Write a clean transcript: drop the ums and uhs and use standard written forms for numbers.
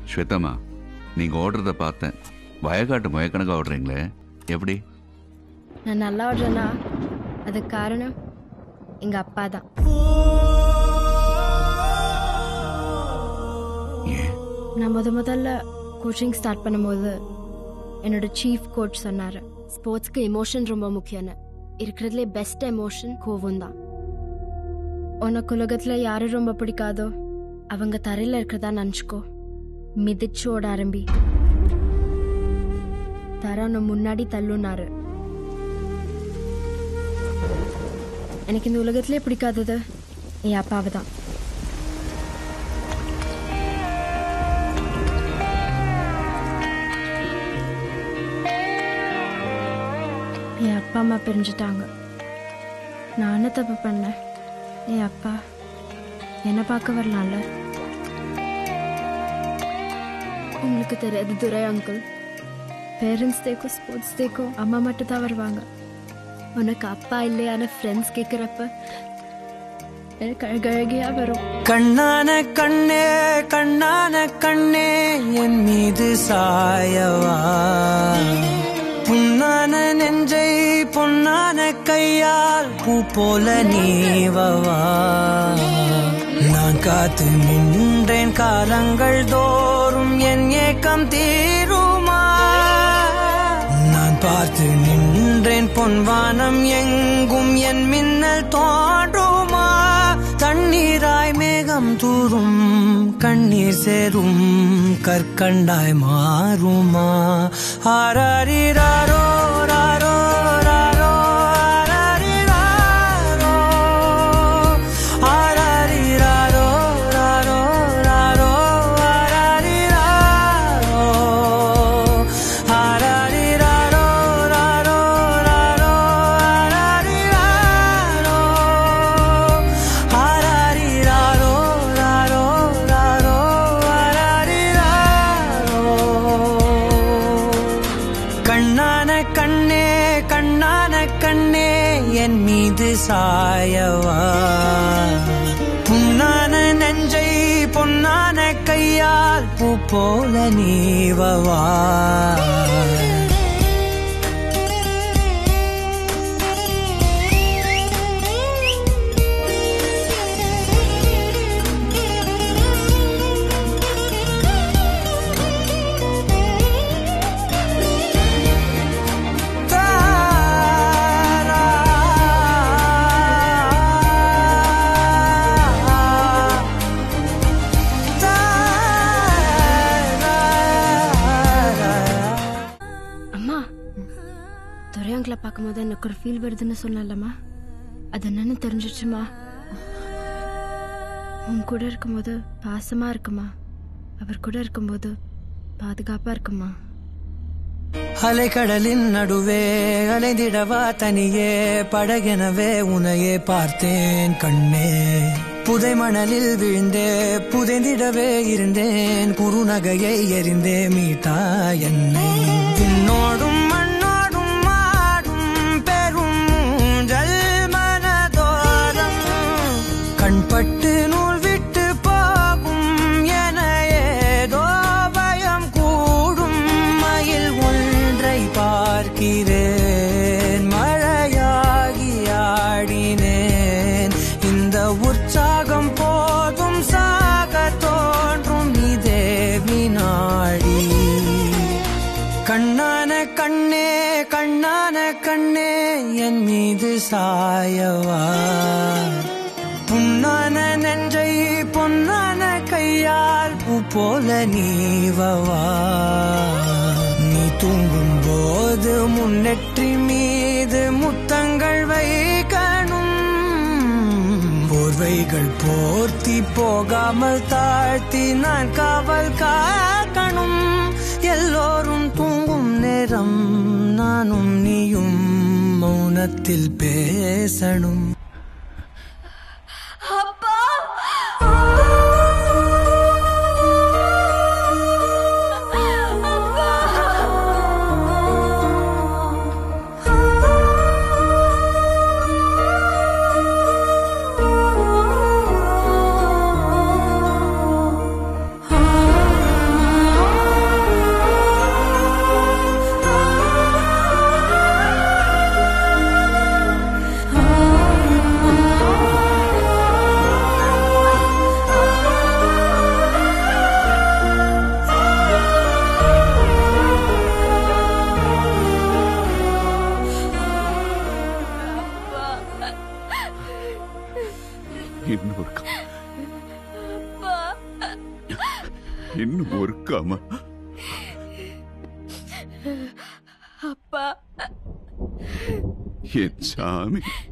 ஸ்வேதாமா, நீங்கள் ஓடுறத பார்த்தேன். வயக்காட்டு முயக்கணக்காக ஓடுறீங்களே, எப்படி? நான் நல்லா ஓடுறேன்னா அதுக்கு காரணம் எங்கள் அப்பா தான். நான் முதல்ல கோச்சிங் ஸ்டார்ட் பண்ணும்போது என்னோட சீஃப் கோச் சொன்னார், ஸ்போர்ட்ஸ்க்கு எமோஷன் ரொம்ப முக்கியம்னு. இருக்கிறதுலே பெஸ்ட் எமோஷன் கோவம் தான். உனக்கு உலகத்தில் யாரு ரொம்ப பிடிக்காதோ அவங்க தரையில் இருக்கிறதா நினச்சிக்கோ, மிதிச்சு ஓட ஆரம்பி. தர உன்னை முன்னாடி தள்ளுனாரு. எனக்கு இந்த உலகத்திலே பிடிக்காதது என் அப்பாவை தான். என் அப்பா அம்மா பிரிஞ்சுட்டாங்க. நான் என்ன தப்பு பண்ணேன்? என் அப்பா என்னை பார்க்க வரலாம்ல. உங்களுக்கு தெரியாது துரை அங்கிள், பேரண்ட்ஸ் டேக்கோ ஸ்போர்ட்ஸ் டேக்கோ அம்மா மட்டும் தான் வருவாங்க. உனக்கு அப்பா இல்லையான ஃப்ரெண்ட்ஸ் கேட்குறப்ப எனக்கு அழகழகையா வரும். கண்ணான கண்ணே கண்ணான கண்ணே என் மீது சாயவா, புண்ணான நெஞ்சை பொன்னான கையால் பூ போல நீவவா. நான் காத்து நின்றேன் காலங்கள் தோறும் என் ஏக்கம் தீருமா. நான் பார்த்து நின்றேன் பொன்வானம் எங்கும் என் மின்னல் தோன்றுமா. தண்ணீராய் மேகம் தூரும் கண்ணீர் சேரும் கற்கண்டாய் மாறுமா. ஆராரிராரோ ராரோ ராரோ ஆராரிராரோ ஆராரிராரோ ராரோ ராரோ ஆராரிராரோ ஆராரிராரோ ராரோ ராரோ ஆராரிராரோ ஆராரிராரோ ராரோ ராரோ ஆராரிராரோ. கண்ணான கண்ணே கண்ணான கண்ணே என் மீது சாயவா, புண்ணான நெஞ்சை பொன்னான கையால் பூ போல நீவவா. துரை அங்கிளை பார்க்கும்போது எனக்கு ஒரு ஃபீல் வருதுன்னு சொன்னலம்மா, அது என்னன்னு தெரிஞ்சிச்சுமா. உன் கூட இருக்கும்போது பாசமா இருக்குமா, அவர் கூட இருக்கும்போது பாதுகாப்பா இருக்குமா. அலைக்கடலின் நடுவே அலைந்திடவா தனியே, படகெனவே உனையே பார்த்தேன் கண்ணே. புதை மணலில் விழுந்தே புதைந்திடவே இருந்தேன், குறுநகையை எறிந்தே மீட்டா என்னை. விண்ணோடும் மண்ணோடும் மாடும் பெரும் ஊஞ்சல் மனதோரம், கண்பட்டு நூல் விட்டு போகும் என ஏதோ பயம் கூடும். மயில் ஒன்றை பார்க்கிறேன், மழையாகி ஆடினேன். இந்த உற்சாகம் போதும் சாக தோன்றும் இதே வினாடி. கண்ணான கண்ணே கண்ணான கண்ணே என் மீது சாயவா, புண்ணான நெஞ்சை பொன்னான கையால் பூ போல நீவவா. நீ தூங்கும் போது முன்னெற்றி மீது முத்தங்கள் வைக்கணும், போர்வைகள் போர்த்தி போகாமல் தாழ்த்தி நான் காவல் காக்கணும். எல்லோரும் தூங்கும் நேரம் நானும் நீயும் மௌனத்தில் பேசணும். இன்னும் ஒருக்காமா அப்பா என் சாமி